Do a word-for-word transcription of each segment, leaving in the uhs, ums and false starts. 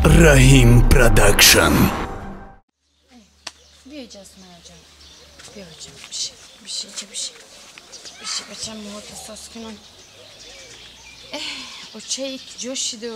Rahim Production. Bir Jasmine hocam. Bir hocam bir şey, bir şey, bir şey. Bir şey bacım muhakkak saskınım. Eh, o çay ilk coşidu.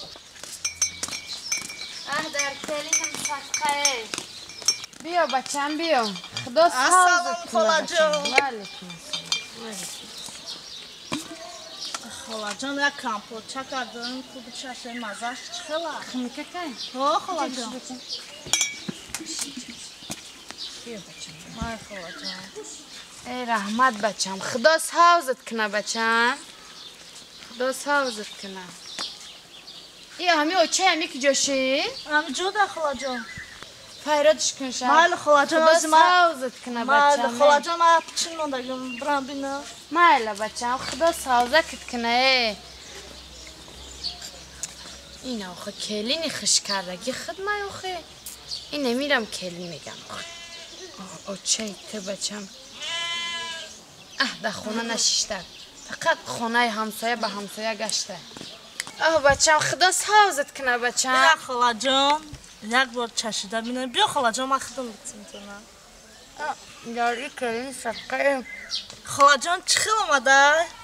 Ah dertlerim sakkay. Biyo bacım biyo. Dost Assalamu xolacığım. Aleyküm. Xolacığım ya kampot çakardın, kubu çaşı mazaş çıxılar. Kimi kakay? Ho xolacığım. Biyo bacım. Ay xolacığım. Ey rahmat bacım. Xudo savzit kına bacım. Xudo savzit kına. İyi hami o çay hami ki coşi. Am juda xolacığım. Fayra düşkün şah. Mayli xolacığım Xudo özüma. savzit kına Mayli bacım. xolacığım ay piçin ondagım bran bina. Mayla bacım. Xudo savzit kına ey. اینا آخه کلینی خش کردگی خدمه آخه این نمیرم کلین میگم آخه او چه ته بچم اه در خونه نشیشتر فقط خونه همسایه به همسایه گشته آه بچم خدا سازت کنه بچم Ya xolacığım. Yak bor çaşıda bina. Biyo xolacığım axıdım bitsin sana. یاری کلین شکر Xolacığım çıxılma da.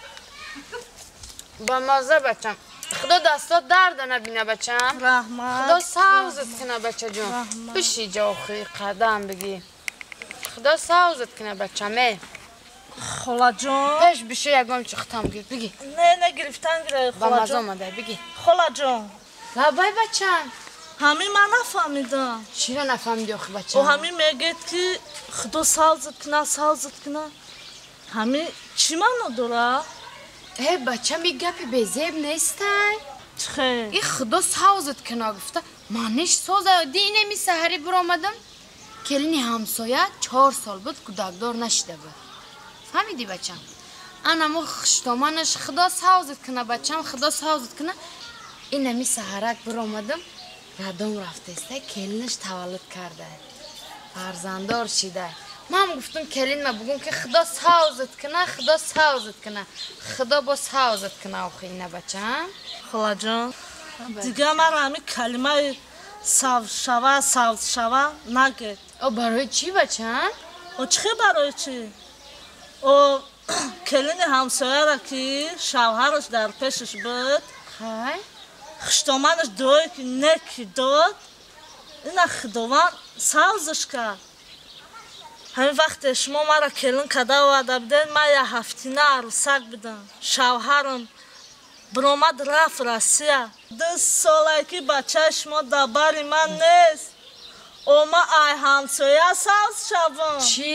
با مازه بچم خدا دستات درد نبینه بچم Rahmat. خدا سازت کنه بچه جون رحمت. بشی جا آخه قدم بگی خدا سازت کنه بچم ای Xolacığım. پیش بشه یکم چختم گیر بگی Ne ne giriften gire با مازه xolacığım. آمده بگی Xolacığım. لابای بچم Hami mana famidan. چی رو نفهمیدی آخه بچم O hami meget ki xdo salzıt kına salzıt kına. Hami çiman odura. ای بچم یک گپی به زیب نیسته Çıxı. این خدا سازت کنه گفته منش سازه دی اینمی سهری برآمدم کلینی همسایه چهار سال بود کودکدار نشده بود فهمیدی بچم انمو خشتامانش خدا سازت کنه بچم خدا سازت کنه اینمی سهرک برآمدم ردام رفته است کلینش تولد کرده فرزنددار شده من گفتم کلین ما بگم که خدا سازت کنه خدا سازت کنه خدا با سازت کنه آخه اینه بچم Xolacığım. Diga mar hami kalime sav şava sav şava naget. او برای چی بچم؟ O çıxı baroy çi. O kelini hamsoya ra ki şavharış dar peşiş bud. خای Xtomanış doy ki ne ki dod. İna xdovan savzış ka. همین وقت شما مرا کلن کدا وعده بدین من یه هفتینه عروسک بدم شوهرم برآمد رفت روسیه دو ساله که بچه شما در بر من نیست اوما ای همسایه ساز شوم چی؟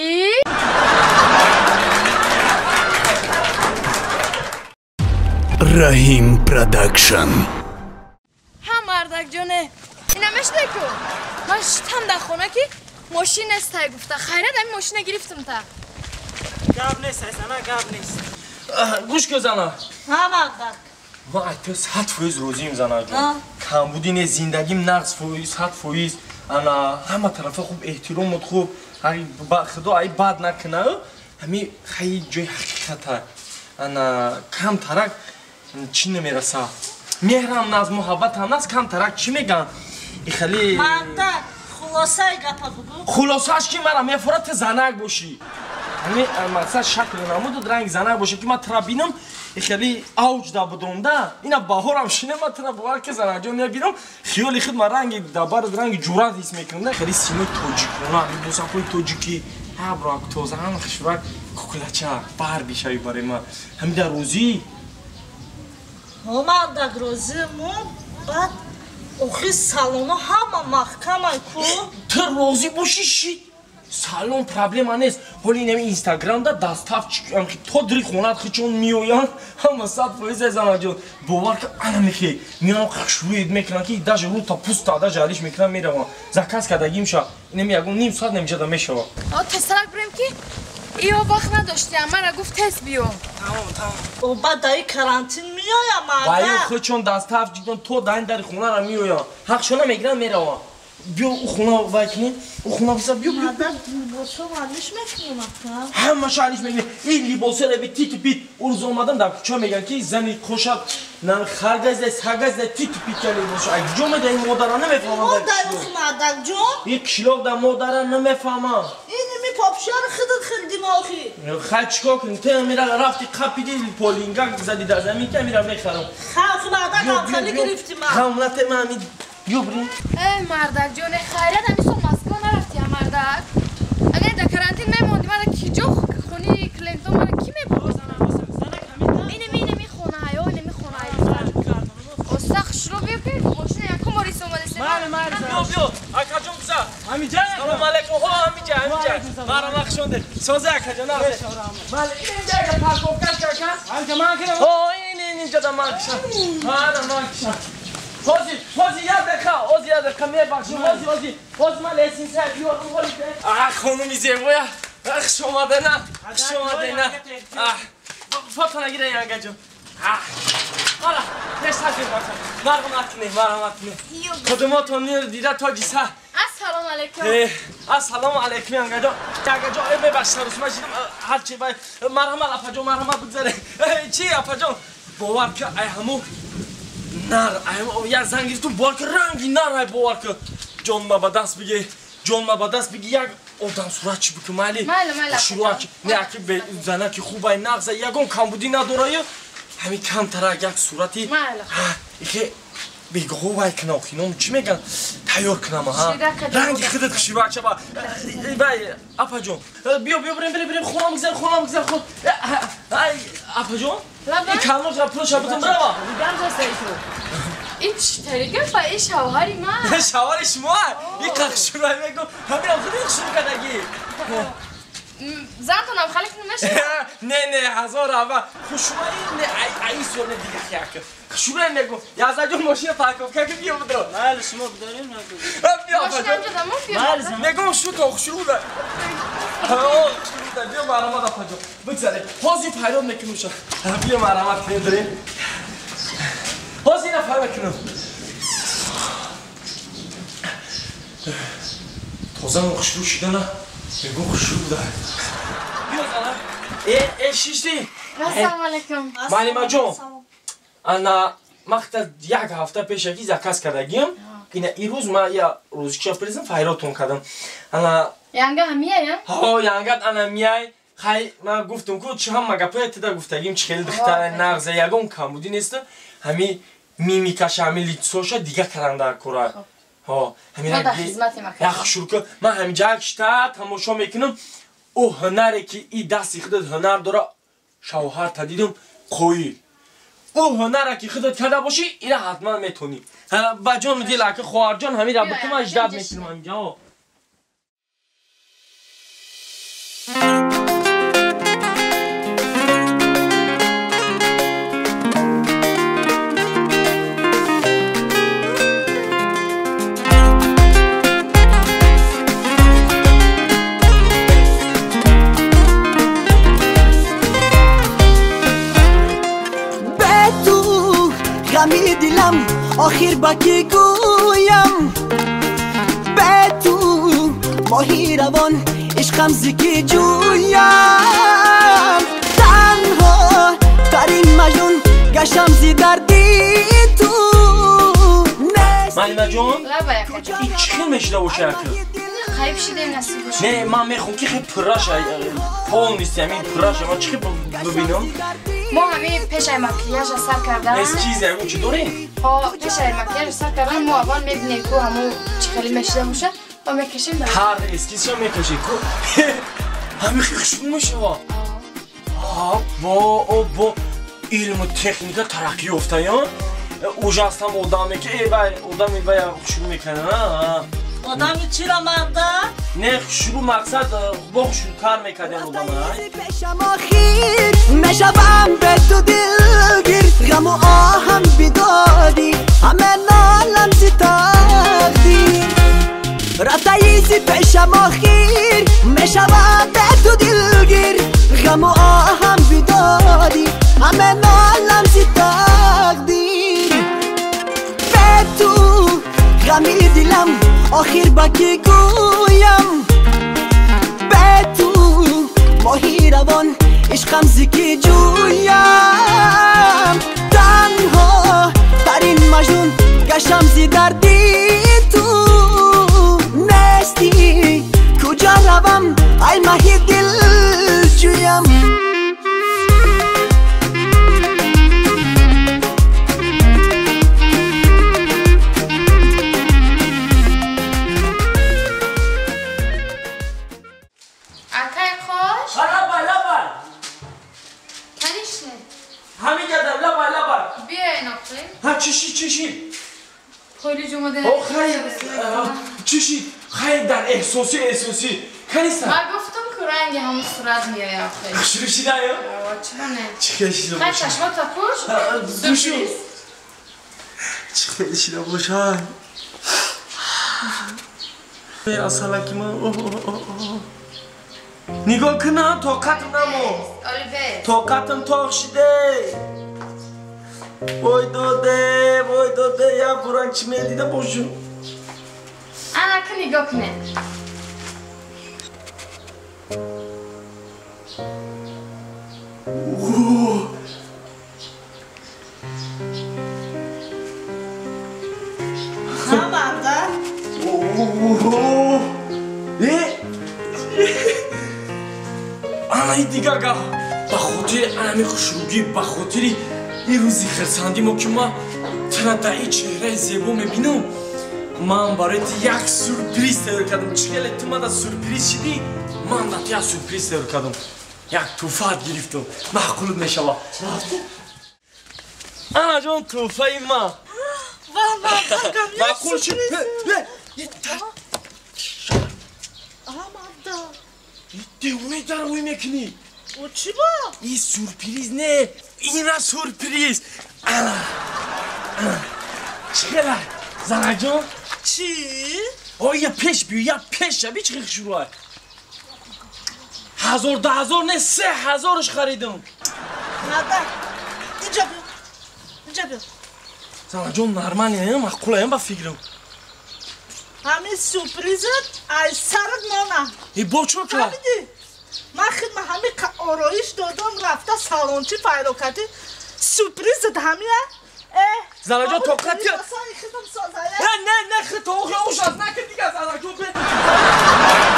Rahim Production. هم مردک جونه اینم اشته کو من شتم در خونه که ماشین است گفته خیرت همین ماشین گرفتم تا Gab نیست اصلا gab نیست گوش که زنه ها مردک وای تو صد فویز روزیم زنه آه. جون کمبودین زندگیم نقص فویز صد فویز انا همه طرفه خوب احترامت خوب ای با خدا ای بد نکنه همین خیلی جای حقیقته انا کم ترک چی نمیرسه مهرم ناز محبت هم ناز کم ترک چی میگن ای خیلی مردک خلاصه گپا بگو خلاصش که مرا میفرات زنک باشی همین مثلا شکل نمود رنگ زنک باشه که من ترا بینم خیلی اوج دا بودم دا اینا باهرم شینه من ترا باور که زنک جون نبینم خیلی خود من رنگ دبار رنگ جورات حس میکنم خیلی سیمای توجیکونه همین بوساپوی توجیکی ها براک توزه هم خشوک کوکلچا بار بیشای برای ما همین در روزی ها مردک روزی مون بعد اوخی سالونا همه محکم ای کو تو روزی باشی شی سالون پرابلم نیست ولی نمی اینستاگرام دا دستاف چیکم که تو دری خونات خیچون میویان همه صد فویز زنه جون باور که انا میخی میانم خشوید میکنن که داش رو تا پوست تا داش علیش میکنن میروم زکاس کدگیم شا اینم یکم نیم ساعت نمیشه دا میشه آه تسرک بریم که ایو وقت نداشتی اما را گفت تست بیو تمام تمام او بعد دایی کرانتین میایم بایو مردک خیچون دستاف جیدون تو داین در خونه را میویان حق شونه میگیرن میروم بیا او خونه وای کنی او خونه بسا بیا بیا مادر لباسو مالش میکنم همه شانش میگه این لباسه رو به تیت پیت ارز اومدم در کوچه میگن که زنی خوشت نم خرگزده سگزده تیت پیت که لباسو اگه جو میده این مادرها نمیفهمم مادر مادر جون یک کلاق در مادرها نمیفهمم این می پاپشار خودت خیلی دماغی خیلی چیکار کنی تو میره رفتی قپیدی پولینگا زدی در زمین که میرم میخرم خاص مادر هم خیلی گرفتی ما خاملت من می بیا بریم ای مردک جون خیرت همیسو مسکو نرفتی هم مردک اگر در کرانتین میموندی من کی جو خونی کلینتون من کی میبرد اینه می نمی خونه های و نمی خونه های استخ شروع بیا که ماشین یکو موریس اومده سه بله بله بیا بیا اکا جون بسا همین جا سلام علیکم ها همین جا همین جا مرا مخشونده سوزه اکا جان بله این اینجا که پارکوب کش کش همین جا من کنم اوه این این اینجا دا من کشم من من کشم Hozi, hozi yad ekha, hozi yad ekha me bakshim, hozi hozi, hozi mal esin ser biyor bu holide. Ah khanum zevoya, ah shomade na, shomade na. Ah, fotona gire yanga jo. Ah, hala, mesajı bak. Marhamat ne, marhamat ne. Kodumat onir dida tojisa. Assalamu alaikum. Eh, assalamu alaikum yanga jo. Yanga jo ebe başlar usma şimdi her şey bay. Marhamat apajo, marhamat bugzare. Çi apajo. Bovar ki ay hamu نر یا زنگی تو بار که رنگی نر بار که جان ما با دست بگی جان ما با دست بگی یک آدم صورت چی بکنه مالی مالی مالی شروع نه که به زنه که خوبه نغزه یکم کمبودی نداره همین کم تر یک صورتی مالی که بگه خوبه که ناخینم چی میگن تیار کنم ها رنگی خودت خشی بچه با بای اپا جون بیا بیا بریم بریم بریم خونم گذر خونم گذر خون اپا جون این کلمات را پروش بودم بروا این چطوری با این شوهری من شوهر شما این قخشورای میگم همین هم خودی شروع کردگی زنتونم خالی کنم نشد نه نه هزار اول خوشوایی نه ای سور نه دیگه خیاه که خوشوایی نگم یازده جون ماشین پاکم که بیا بدرو بله شما بداریم بیا ماشین همجا دمون بیا نگم شو تو خوشرو ده آه خوشرو ده بیا مرامت افجا بگذاره حاضی پیرام نکنم شد بیا مرامت کنیم داریم حاضی نفر بکنم تازه من خوشرو شده نه نگم خوشرو ده بیا زنم ای ای شیشتی السلام علیکم معلمه جون انا مقطع یک هفته پیش یکی زکاس کردگیم که این روز ما یا روزی که پریزم فایراتون کردم انا یانگا همیه یا ها یانگات انا میای خیلی ما گفتم که چه هم مگه تدا گفتگیم چه خیلی دختر نغزه یگون کم بودی نیست همی میمیکاش همی لیتسوش دیگه کردن در کره ها همین یک شروع که من همین جا کشتا تماشا میکنم او هنری که این دستی خودت هنر داره شوهر تدیدم کویل او هنره که خودت کرده باشی ایره حتما میتونی با جان دیل که خواهر جان همین را بکنم اجداد میکنم اینجا غمی دلم آخر با کی گویم به تو ماهی روان عشقم زکی جویم تنها ترین مجنون گشم زی دردی تو معلمه جون لا باید این چی میشده باشه خیلی شده نصیب باشه نه من میخوام که خیلی پراشه پول نیستی همین پراشه من چی ببینم ما همین پیش مکیاژ سر کردم از چیزه اون چی دارین؟ ها پیش مکیاژ سر کردم ما اول میبینیم که همون چی خیلی میشده باشه و میکشیم برای هر اسکیزشو میکشی که همین خیلی میشه با با با علم و تکنیک ترقی افتایان اوجا هستم آدمی که ای بای آدمی بای شروع میکنه آدمی چی را مرده؟ نه شروع مقصد با شروع کار میکنه آدم پیشم آخیر میشوم به تو دلگیر غم و آهم بیدادی همه نالم زی تقدیر رفتاییزی پیشم آخیر میشوم به تو دلگیر غم و آهم بیدادی همه نالم زی تقدیر به تو غمی دلم آخر با کی گویم به تو ماهی روان عشقم زکی جویم تنها ترین مجنون گشتم زی دردی تو نستی کجا روم ای ماهی دل جویم چشی چشی خیلی جمعه او خیلی چشی خیلی در احساسی احساسی کنیستم من گفتم که رنگ همون صورت میای آخه شروشی نه یا؟ چرا نه؟ چه کشیده خیلی باشم چشمات تا پوش؟ دوشو چه کشیده باشم بیرا سالکی ما نگاه کنم طاقتم نمو طاقتم تاق شده وای داده وای داده یا بران چی میدیده باشو انا که نگاه کنه نه بردر انا این دیگه گاه با خاطر انا می خوشروگی با خاطری این روزی خرسندی ما که ما تنها در این چهره زیبا میبینم من برای یک سورپریز تیار کردم چگه تو من در سورپریز شدی من در یک سورپریز تیار کردم یک توفه گرفتم محقولت میشوه انا جان توفه ای ما محقول شد دیونه در روی میکنی او چی با؟ این سورپریز نه این را سورپریز چقدر زنه جان چی؟ آه یه پیش بیو یه پیش شبی چقدر شروعه هزار ده هزار نه سه هزارش خریدم مادر اینجا بیو اینجا بیو زنه جان نرمانی نه مقوله هم با فکرم همین سورپریزت ای سرت مانم ای با چو کرد؟ فهمیدی؟ من خدمت همین که آرایش دادم رفته سالونچی پیدا کردی سورپریزت همیه؟ زنه جان طاقت کرد نه نه نه نه خیلی طاقت اوش از نکن دیگه زنه جان